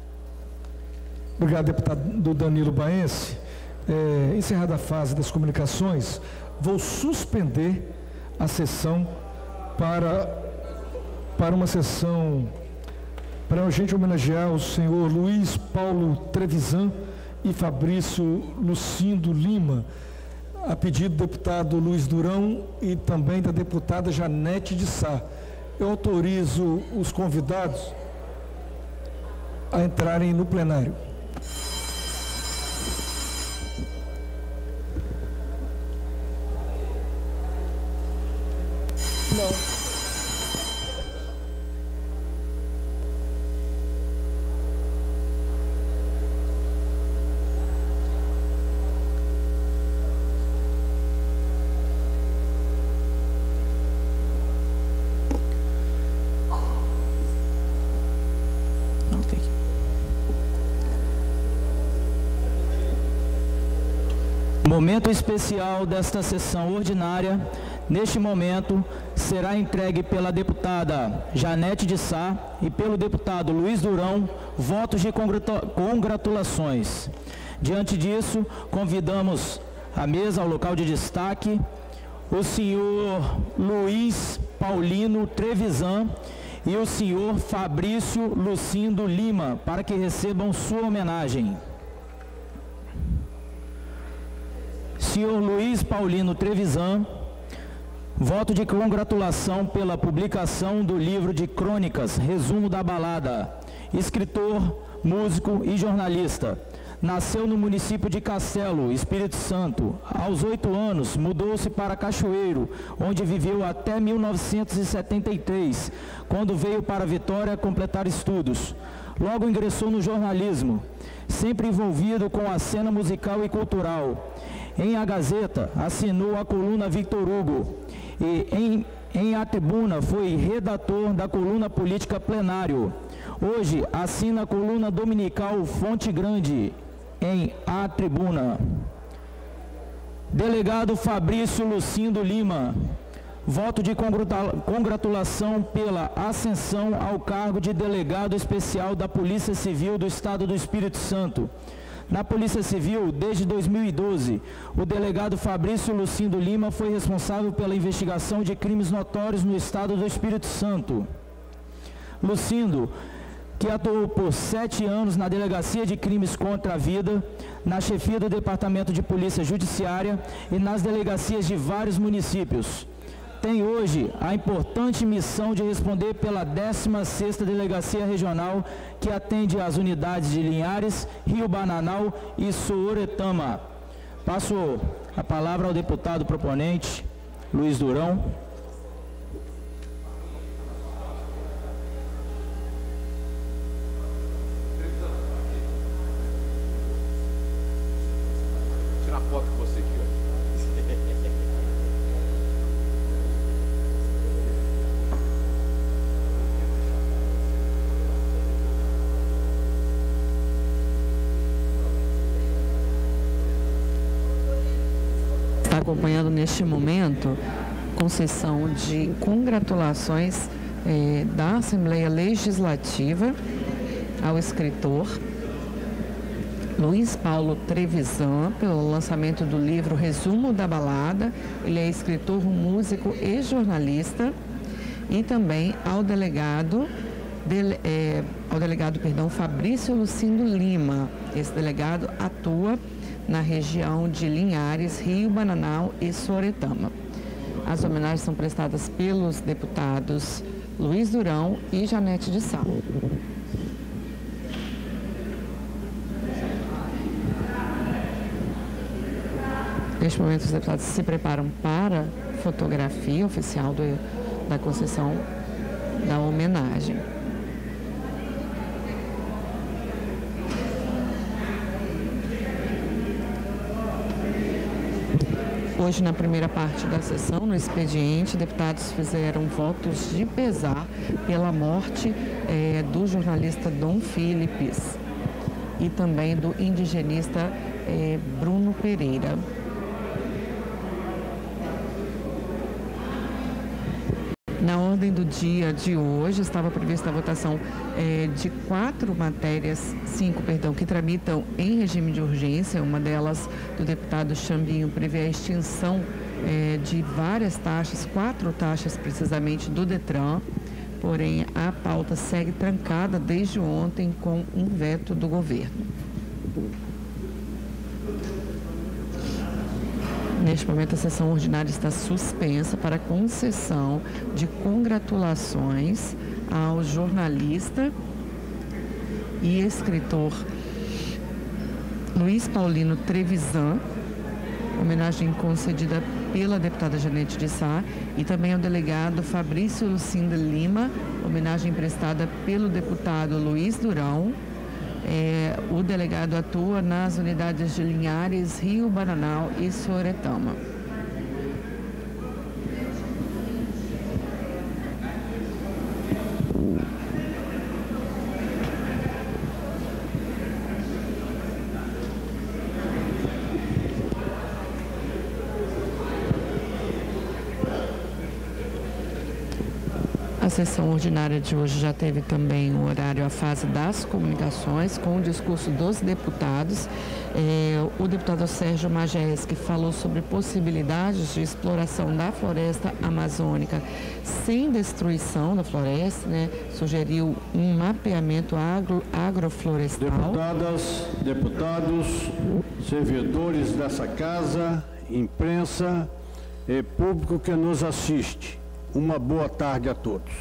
Obrigado, deputado Danilo Baense. É, encerrada a fase das comunicações, vou suspender a sessão para, para uma sessão para a gente homenagear o senhor Luiz Paulo Trevisan e Fabrício Lucindo Lima, a pedido do deputado Luiz Durão e também da deputada Janete de Sá. Eu autorizo os convidados a entrarem no plenário. Não. Momento especial desta sessão ordinária, neste momento, será entregue pela deputada Janete de Sá e pelo deputado Luiz Durão votos de congratulações. Diante disso, convidamos à mesa, ao local de destaque, o senhor Luiz Paulino Trevisan e o senhor Fabrício Lucindo Lima, para que recebam sua homenagem. Senhor Luiz Paulino Trevisan, voto de congratulação pela publicação do livro de crônicas Resumo da Balada. Escritor, músico e jornalista. Nasceu no município de Castelo, Espírito Santo. Aos oito anos, mudou-se para Cachoeiro, onde viveu até mil novecentos e setenta e três, quando veio para Vitória completar estudos. Logo ingressou no jornalismo, sempre envolvido com a cena musical e cultural. Em A Gazeta, assinou a coluna Victor Hugo e em em A Tribuna foi redator da coluna política Plenário. Hoje assina a coluna dominical Fonte Grande, em A Tribuna. Delegado Fabrício Lucindo Lima, voto de congratulação pela ascensão ao cargo de delegado especial da Polícia Civil do Estado do Espírito Santo. Na Polícia Civil, desde dois mil e doze, o delegado Fabrício Lucindo Lima foi responsável pela investigação de crimes notórios no Estado do Espírito Santo. Lucindo, que atuou por sete anos na Delegacia de Crimes contra a Vida, na chefia do Departamento de Polícia Judiciária e nas delegacias de vários municípios. Tem hoje a importante missão de responder pela décima sexta Delegacia Regional, que atende às unidades de Linhares, Rio Bananal e Sooretama. Passo a palavra ao deputado proponente, Luiz Durão. Tirar foto com você aqui, ó. Está acompanhando neste momento com sessão de congratulações eh, da Assembleia Legislativa ao escritor Luiz Paulo Trevisan, pelo lançamento do livro Resumo da Balada. Ele é escritor, músico e jornalista. E também ao delegado, dele, é, ao delegado perdão, Fabrício Lucindo Lima. Esse delegado atua na região de Linhares, Rio Bananal e Sooretama. As homenagens são prestadas pelos deputados Luiz Durão e Janete de Sá. Neste momento, os deputados se preparam para a fotografia oficial do, da concessão da homenagem. Hoje, na primeira parte da sessão, no expediente, deputados fizeram votos de pesar pela morte eh, do jornalista Dom Philips e também do indigenista eh, Bruno Pereira. Na ordem do dia de hoje, estava prevista a votação eh, de quatro matérias, cinco, perdão, que tramitam em regime de urgência. Uma delas, do deputado Chambinho, prevê a extinção eh, de várias taxas, quatro taxas precisamente, do Detran. Porém, a pauta segue trancada desde ontem com um veto do governo. Neste momento, a sessão ordinária está suspensa para concessão de congratulações ao jornalista e escritor Luiz Paulino Trevisan, homenagem concedida pela deputada Janete de Sá, e também ao delegado Fabrício Lucindo Lima, homenagem prestada pelo deputado Luiz Durão. É, o delegado atua nas unidades de Linhares, Rio Bananal e Sooretama. A sessão ordinária de hoje já teve também o horário, a fase das comunicações, com o discurso dos deputados. É, o deputado Sérgio Majeski falou sobre possibilidades de exploração da floresta amazônica sem destruição da floresta, né? Sugeriu um mapeamento agro, agroflorestal. Deputadas, deputados, servidores dessa casa, imprensa e público que nos assiste. Uma boa tarde a todos.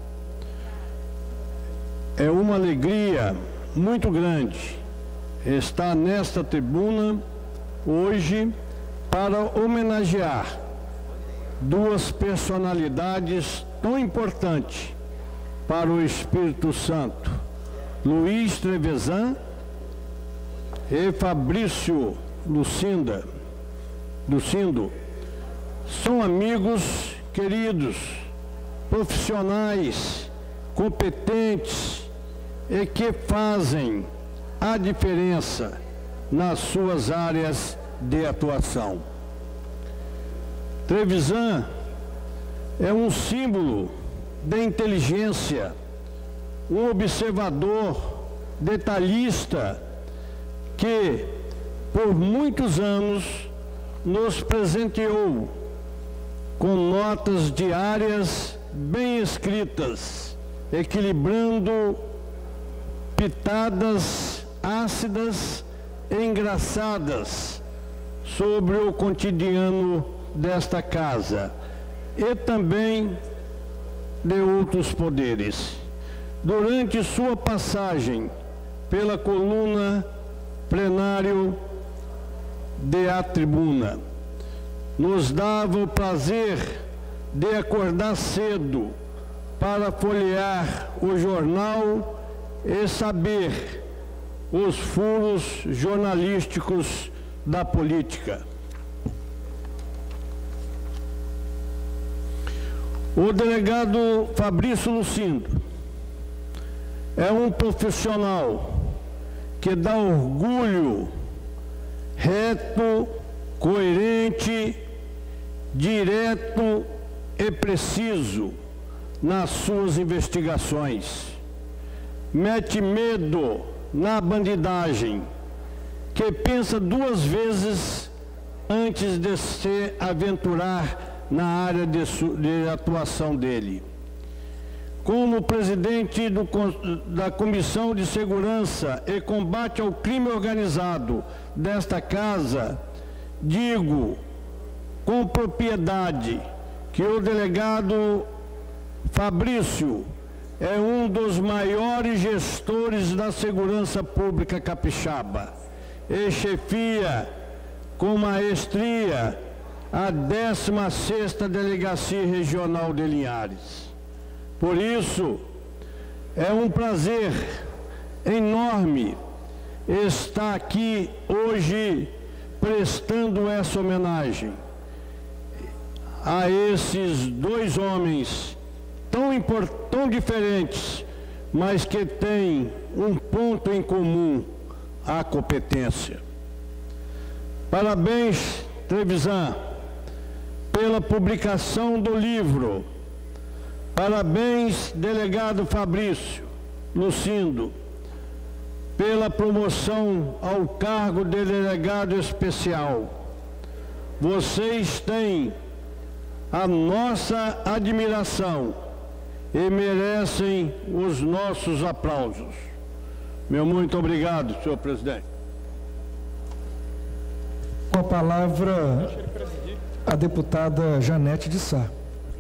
É uma alegria muito grande estar nesta tribuna hoje para homenagear duas personalidades tão importantes para o Espírito Santo, Luiz Trevisan e Fabrício Lucinda, Lucindo. São amigos queridos, profissionais, competentes e que fazem a diferença nas suas áreas de atuação. Trevisan é um símbolo de inteligência, um observador detalhista que, por muitos anos, nos presenteou com notas diárias bem escritas, equilibrando pitadas ácidas e engraçadas sobre o cotidiano desta casa e também de outros poderes. Durante sua passagem pela coluna plenário de A Tribuna, nos dava o prazer de acordar cedo para folhear o jornal e saber os furos jornalísticos da política. O delegado Fabrício Lucindo é um profissional que dá orgulho, reto, coerente, direto e preciso nas suas investigações. Mete medo na bandidagem, que pensa duas vezes antes de se aventurar na área de, de atuação dele. Como presidente do, da Comissão de Segurança e Combate ao Crime Organizado desta casa, digo com propriedade que o delegado Fabrício é um dos maiores gestores da segurança pública capixaba e chefia com maestria a décima sexta Delegacia Regional de Linhares. Por isso, é um prazer enorme estar aqui hoje prestando essa homenagem a esses dois homens tão importantes, tão diferentes, mas que têm um ponto em comum: a competência. Parabéns, Trevisan, pela publicação do livro. Parabéns, delegado Fabrício Lucindo, pela promoção ao cargo de delegado especial. Vocês têm a nossa admiração e merecem os nossos aplausos. Meu muito obrigado, senhor presidente. Com a palavra, a deputada Janete de Sá.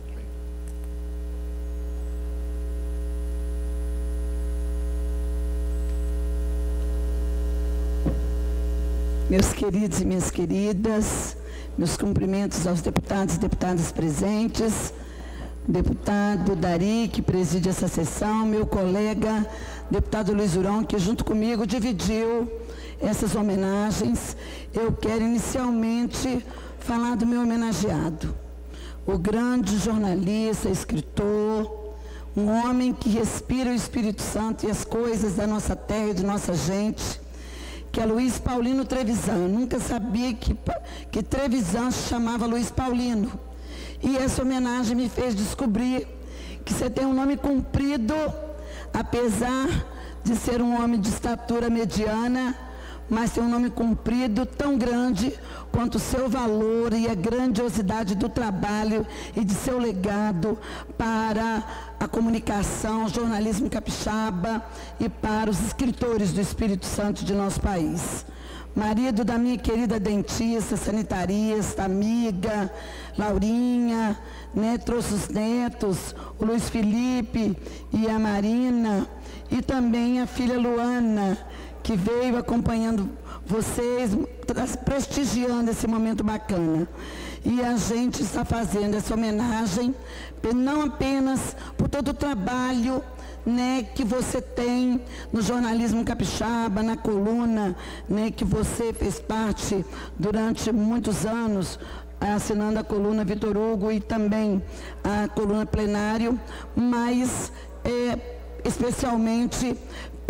Meus queridos e minhas queridas, meus cumprimentos aos deputados e deputadas presentes, deputado Dari, que preside essa sessão, meu colega, deputado Luiz Urão, que junto comigo dividiu essas homenagens. Eu quero inicialmente falar do meu homenageado, o grande jornalista, escritor, um homem que respira o Espírito Santo e as coisas da nossa terra e de nossa gente, que é Luiz Paulino Trevisan. Eu nunca sabia que, que Trevisan se chamava Luiz Paulino. E essa homenagem me fez descobrir que você tem um nome comprido, apesar de ser um homem de estatura mediana, mas tem um nome comprido tão grande quanto o seu valor e a grandiosidade do trabalho e de seu legado para a comunicação, o jornalismo capixaba e para os escritores do Espírito Santo de nosso país. Marido da minha querida dentista, sanitarista, amiga, Laurinha, né, trouxe os netos, o Luiz Felipe e a Marina, e também a filha Luana, que veio acompanhando vocês, prestigiando esse momento bacana. E a gente está fazendo essa homenagem, não apenas por todo o trabalho, né, que você tem no jornalismo capixaba, na coluna, né, que você fez parte durante muitos anos, assinando a coluna Vitor Hugo e também a coluna Plenário, mas é, especialmente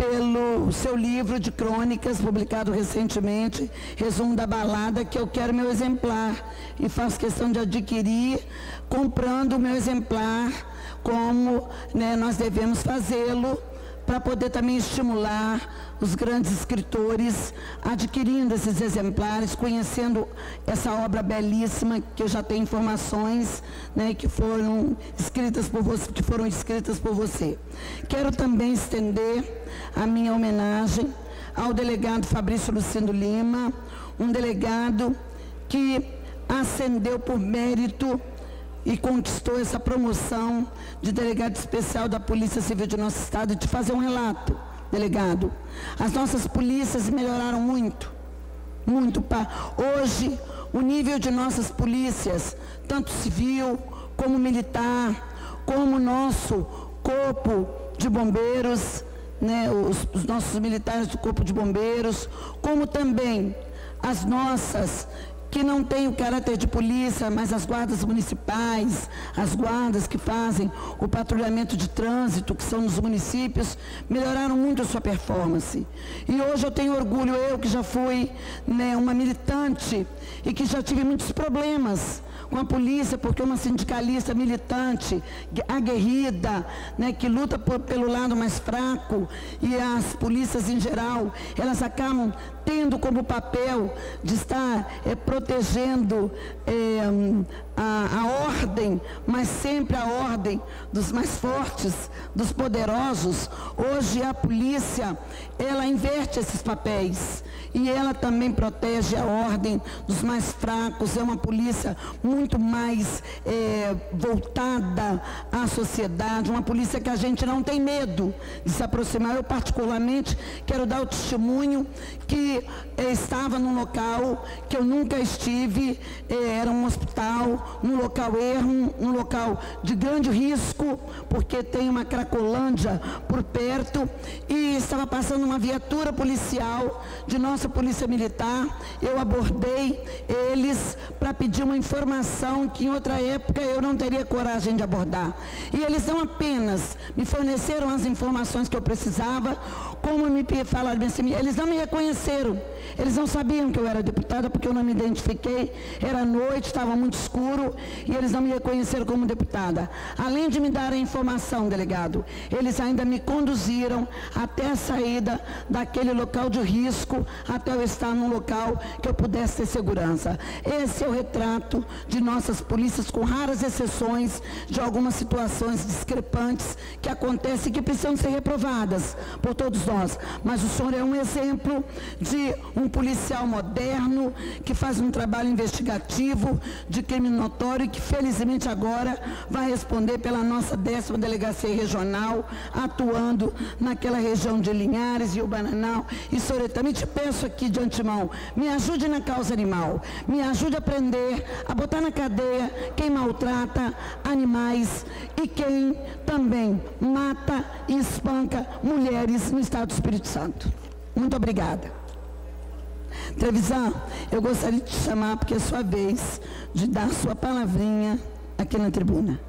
pelo seu livro de crônicas, publicado recentemente, Resumo da Balada, que eu quero meu exemplar e faço questão de adquirir, comprando o meu exemplar, como, né, nós devemos fazê-lo, para poder também estimular os grandes escritores adquirindo esses exemplares, conhecendo essa obra belíssima, que eu já tenho informações, né, que foram escritas por você, que foram escritas por você. Quero também estender a minha homenagem ao delegado Fabrício Lucindo Lima, um delegado que ascendeu por mérito e conquistou essa promoção de delegado especial da Polícia Civil de nosso estado. De fazer um relato, delegado. As nossas polícias melhoraram muito, muito. Pá. Hoje, o nível de nossas polícias, tanto civil como militar, como o nosso corpo de bombeiros, né, os, os nossos militares do corpo de bombeiros, como também as nossas, que não tem o caráter de polícia, mas as guardas municipais, as guardas que fazem o patrulhamento de trânsito, que são nos municípios, melhoraram muito a sua performance. E hoje eu tenho orgulho, eu que já fui, né, uma militante e que já tive muitos problemas com a polícia, porque uma sindicalista militante, aguerrida, né, que luta por, pelo lado mais fraco, e as polícias em geral, elas acabam tendo como papel de estar é, protegendo é, a, a ordem, mas sempre a ordem dos mais fortes, dos poderosos. Hoje a polícia, ela inverte esses papéis e ela também protege a ordem dos mais fracos. É uma polícia muito mais é, voltada à sociedade, uma polícia que a gente não tem medo de se aproximar. Eu particularmente quero dar o testemunho que eu estava num local que eu nunca estive, era um hospital, num local ermo, um local de grande risco, porque tem uma Cracolândia por perto, e estava passando uma viatura policial de nossa polícia militar. Eu abordei eles para pedir uma informação que em outra época eu não teria coragem de abordar. E eles não apenas me forneceram as informações que eu precisava, como me falaram assim, eles não me reconheceram. Eles não sabiam que eu era deputada, porque eu não me identifiquei, era noite, estava muito escuro, e eles não me reconheceram como deputada. Além de me dar a informação, delegado, eles ainda me conduziram até a saída daquele local de risco, até eu estar num local que eu pudesse ter segurança. Esse é o retrato de nossas polícias, com raras exceções de algumas situações discrepantes que acontecem e que precisam ser reprovadas por todos nós. Mas o senhor é um exemplo de um policial moderno, que faz um trabalho investigativo de crime notório e que felizmente agora vai responder pela nossa décima delegacia regional, atuando naquela região de Linhares e o Bananal. E, senhor, eu também te peço aqui de antemão, me ajude na causa animal, me ajude a prender, a botar na cadeia quem maltrata animais e quem também mata e espanca mulheres no estado do Espírito Santo. Muito obrigada. Trevisan, eu gostaria de te chamar, porque é sua vez de dar sua palavrinha aqui na tribuna.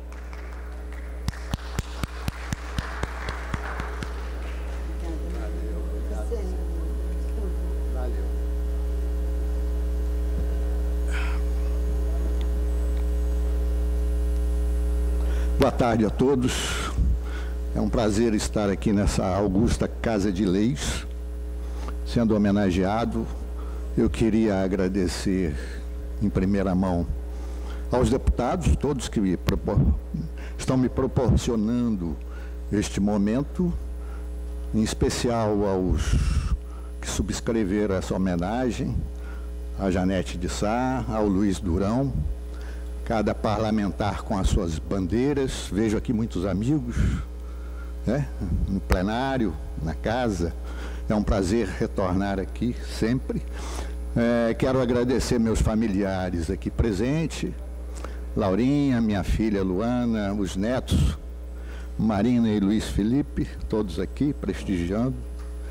Boa tarde a todos. É um prazer estar aqui nessa augusta Casa de Leis, sendo homenageado. Eu queria agradecer em primeira mão aos deputados, todos que me propor... estão me proporcionando este momento, em especial aos que subscreveram essa homenagem, a Janete de Sá, ao Luiz Durão, cada parlamentar com as suas bandeiras. Vejo aqui muitos amigos, né, no plenário, na casa. É um prazer retornar aqui sempre. É, quero agradecer meus familiares aqui presentes, Laurinha, minha filha Luana, os netos, Marina e Luiz Felipe, todos aqui prestigiando.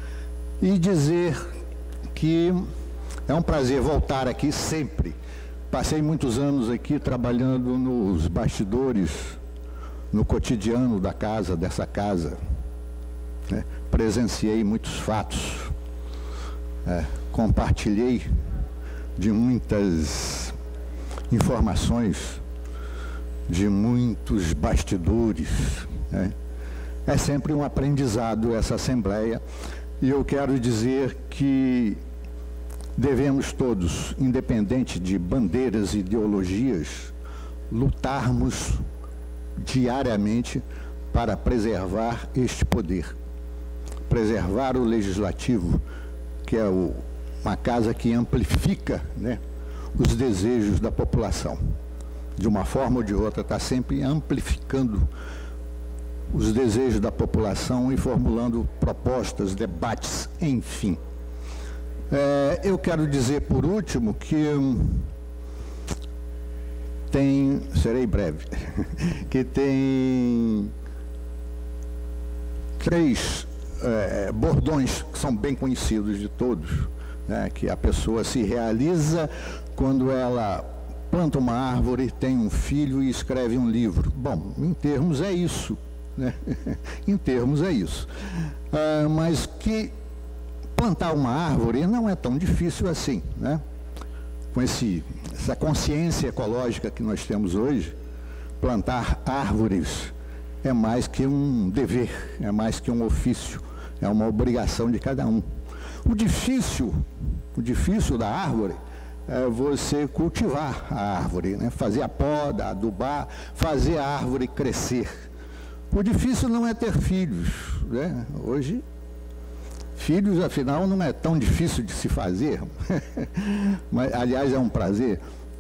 E dizer que é um prazer voltar aqui sempre, passei muitos anos aqui trabalhando nos bastidores, no cotidiano da casa, dessa casa. Né? Presenciei muitos fatos, é, compartilhei de muitas informações, de muitos bastidores. Né? É sempre um aprendizado essa Assembleia, e eu quero dizer que devemos todos, independente de bandeiras e ideologias, lutarmos diariamente para preservar este poder, preservar o legislativo, que é o, uma casa que amplifica, né, os desejos da população. De uma forma ou de outra, está sempre amplificando os desejos da população e formulando propostas, debates, enfim. É, eu quero dizer, por último, que hum, tem, serei breve, que tem três é, bordões que são bem conhecidos de todos, né, que a pessoa se realiza quando ela planta uma árvore, tem um filho e escreve um livro. Bom, em termos é isso, né? Em termos é isso. Ah, mas que plantar uma árvore não é tão difícil assim, né? Com esse, essa consciência ecológica que nós temos hoje, plantar árvores é mais que um dever, é mais que um ofício, é uma obrigação de cada um. O difícil, o difícil da árvore é você cultivar a árvore, né? Fazer a poda, adubar, fazer a árvore crescer. O difícil não é ter filhos, né? Hoje, filhos, afinal, não é tão difícil de se fazer, mas, aliás, é um prazer.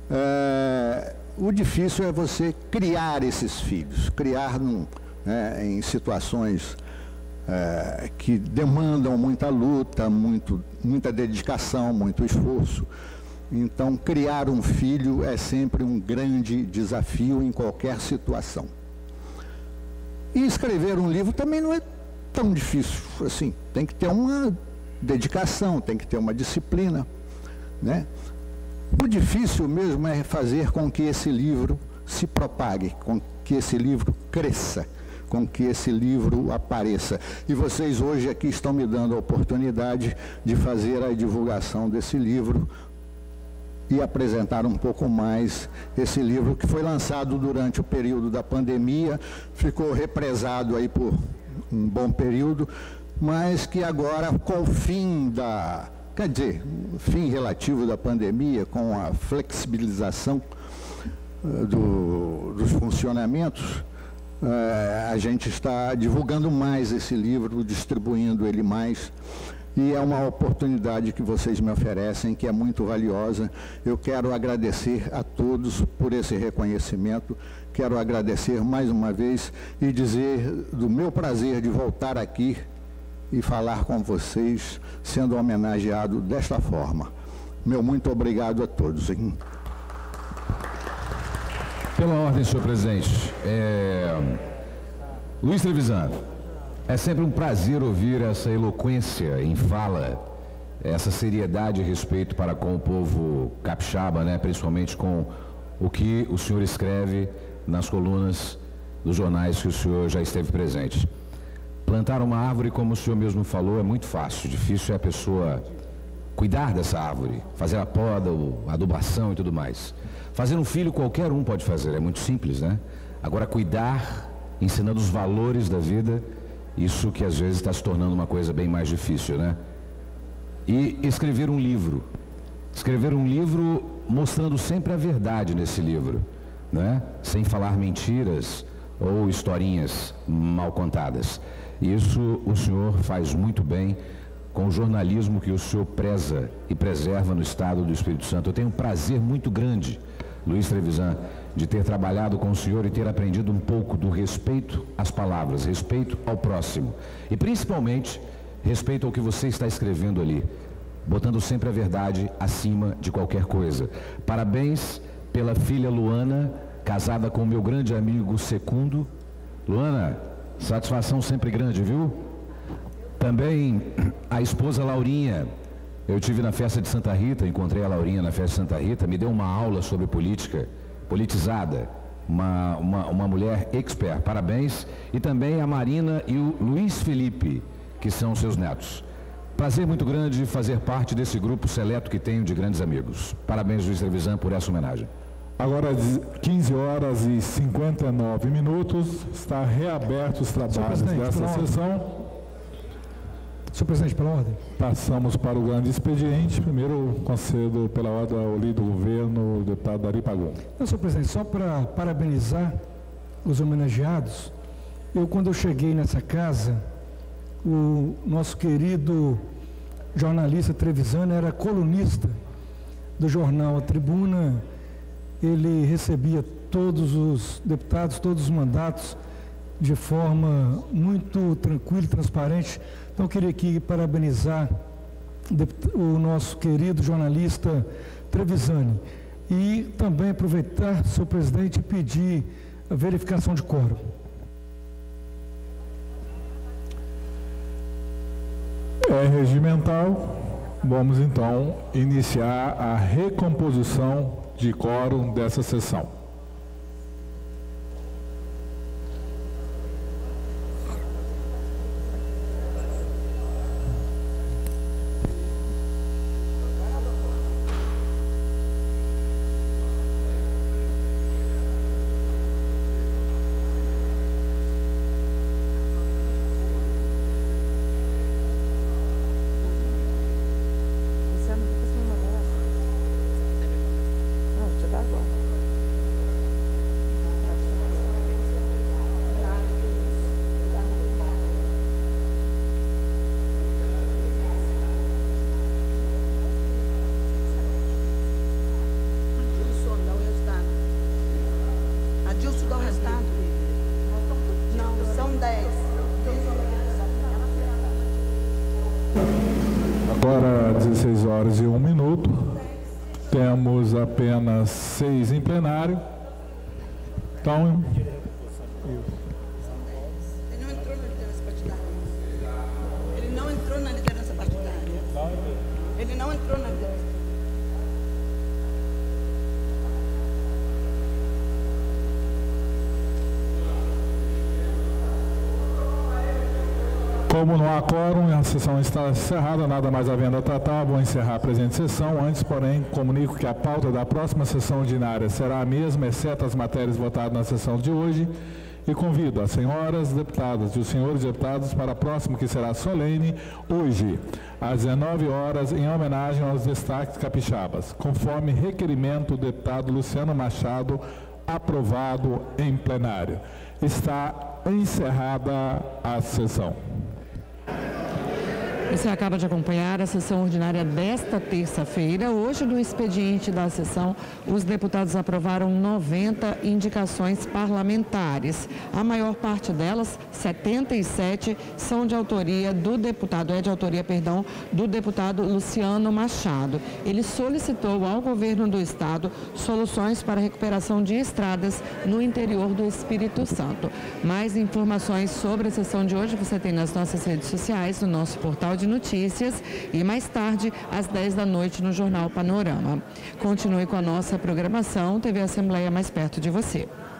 É, o difícil é você criar esses filhos, criar num, né, em situações é, que demandam muita luta, muito, muita dedicação, muito esforço. Então, criar um filho é sempre um grande desafio em qualquer situação. E escrever um livro também não é tão difícil assim. Tem que ter uma dedicação, tem que ter uma disciplina, né? O difícil mesmo é fazer com que esse livro se propague, com que esse livro cresça, com que esse livro apareça. E vocês hoje aqui estão me dando a oportunidade de fazer a divulgação desse livro e apresentar um pouco mais esse livro que foi lançado durante o período da pandemia, ficou represado aí por um bom período, mas que agora, com o fim da, quer dizer, o fim relativo da pandemia, com a flexibilização uh, do, dos funcionamentos, uh, a gente está divulgando mais esse livro, distribuindo ele mais. E é uma oportunidade que vocês me oferecem, que é muito valiosa. Eu quero agradecer a todos por esse reconhecimento. Quero agradecer mais uma vez e dizer do meu prazer de voltar aqui e falar com vocês, sendo homenageado desta forma. Meu muito obrigado a todos. Hein? Pela ordem, senhor presidente. É... Luiz Trevisan. É sempre um prazer ouvir essa eloquência em fala, essa seriedade e respeito para com o povo capixaba, né? Principalmente com o que o senhor escreve nas colunas dos jornais que o senhor já esteve presente. Plantar uma árvore, como o senhor mesmo falou, é muito fácil. Difícil é a pessoa cuidar dessa árvore, fazer a poda, a adubação e tudo mais. Fazer um filho qualquer um pode fazer, é muito simples, né? Agora, cuidar, ensinando os valores da vida, isso que às vezes está se tornando uma coisa bem mais difícil, né? E escrever um livro. Escrever um livro mostrando sempre a verdade nesse livro, né? Sem falar mentiras ou historinhas mal contadas. Isso o senhor faz muito bem com o jornalismo que o senhor preza e preserva no estado do Espírito Santo. Eu tenho um prazer muito grande, Luiz Trevisan, de ter trabalhado com o senhor e ter aprendido um pouco do respeito às palavras, respeito ao próximo e principalmente respeito ao que você está escrevendo ali, botando sempre a verdade acima de qualquer coisa. Parabéns pela filha Luana, casada com o meu grande amigo Secundo. Luana, satisfação sempre grande, viu? Também a esposa Laurinha, Eu estive na festa de Santa Rita, encontrei a Laurinha na festa de Santa Rita, me deu uma aula sobre política, politizada, uma, uma, uma mulher expert, parabéns. E também a Marina e o Luiz Felipe, que são seus netos. Prazer muito grande fazer parte desse grupo seleto que tenho de grandes amigos. Parabéns, Luiz Trevisan, por essa homenagem. Agora, quinze horas e cinquenta e nove minutos, está reaberto os trabalhos dessa sessão. Senhor presidente, pela ordem. Passamos para o grande expediente. Primeiro, concedo pela ordem ao líder do governo, o deputado Dari Pagum. Não, senhor presidente, só para parabenizar os homenageados, eu, quando eu cheguei nessa casa, o nosso querido jornalista Trevisan era colunista do jornal A Tribuna. Ele recebia todos os deputados, todos os mandatos de forma muito tranquila e transparente. Então, eu queria aqui parabenizar o nosso querido jornalista Trevisan e também aproveitar, senhor presidente, e pedir a verificação de quórum. É regimental. Vamos então iniciar a recomposição de quórum dessa sessão. Agora, dezesseis horas e um minuto, temos apenas seis em plenário. Então, Ele não entrou na liderança partidária. Ele não entrou na liderança partidária. Ele não entrou na liderança. como não há quórum, a sessão está encerrada, nada mais havendo a tratar, vou encerrar a presente sessão. Antes, porém, comunico que a pauta da próxima sessão ordinária será a mesma, exceto as matérias votadas na sessão de hoje, e convido as senhoras deputadas e os senhores deputados para a próxima, que será solene, hoje, às dezenove horas, em homenagem aos destaques capixabas, conforme requerimento do deputado Luciano Machado, aprovado em plenário. Está encerrada a sessão. Você acaba de acompanhar a sessão ordinária desta terça-feira. Hoje, no expediente da sessão, os deputados aprovaram noventa indicações parlamentares. A maior parte delas, setenta e sete, são de autoria do deputado, é de autoria, perdão, do deputado Luciano Machado. Ele solicitou ao governo do estado soluções para a recuperação de estradas no interior do Espírito Santo. Mais informações sobre a sessão de hoje você tem nas nossas redes sociais, no nosso portal de notícias e mais tarde, às dez da noite, no Jornal Panorama. Continue com a nossa programação, T V Assembleia mais perto de você.